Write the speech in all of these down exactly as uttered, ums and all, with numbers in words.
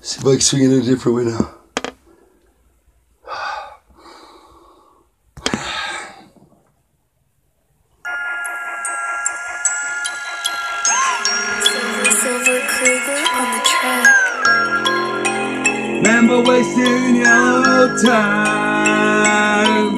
See if I can swing it in a different way now. Remember wasting your time.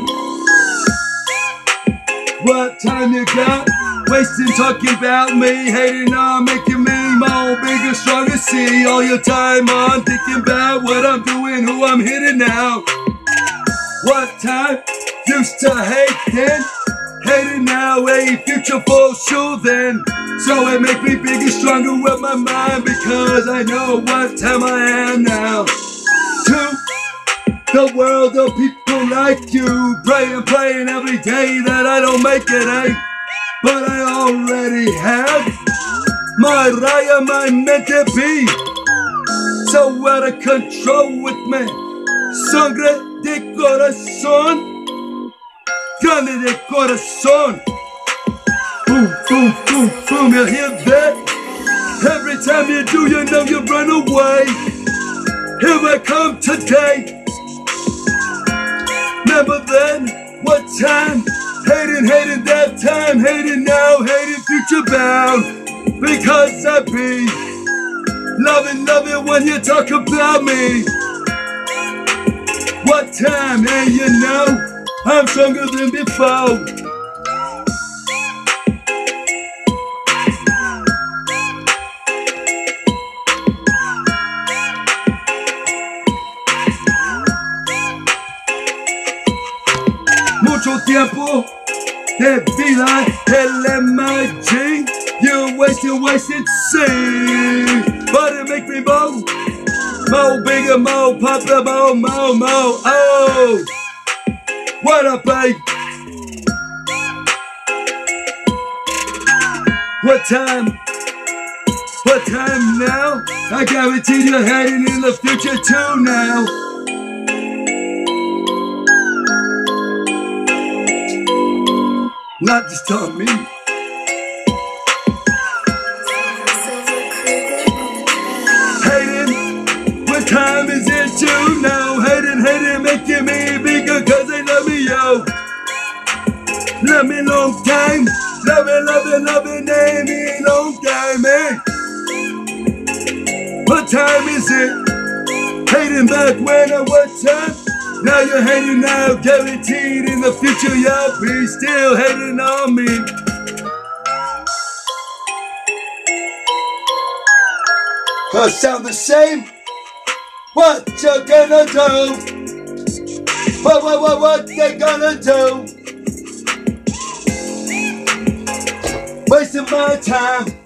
What time you got? Wasting talking about me, hating on, making me more bigger, stronger. See all your time on thinking about what I'm doing, who I'm hitting now. What time? Used to hate then, hating now, a future for sure then. So it make me bigger, stronger with my mind, because I know what time I am now. To the world of people like you, praying, praying every day that I don't make it, eh? But I already have my raya, my meant to be. So out of control with me. Sangre de corazón, grande de corazón. Boom, boom, boom, boom, you hear that? Every time you do, you know you run away. Here I come today. Remember then, what time? Hating, hating that time, hating now, hating future bound. Because I be loving, loving when you talk about me. What time, and you know, I'm stronger than before. Mucho tiempo de vida, el M I G. You wasted, wasted, see. But it make me more, more bigger, more popular, more, more, more. Oh, what up, babe? What time? What time now? I guarantee you're heading in the future too now. Not just on me. Hating, what time is it too now? Hating, hating, making me bigger cause they love me, yo. Love me long time. Love me, love me, love me, name me long time, man. What time is it? Hating back when I was time. Now you're hating now, guaranteed in the future you'll be still hating on me. Huh, sound the same? What you gonna do? What, what, what, what they gonna do? Wasting my time.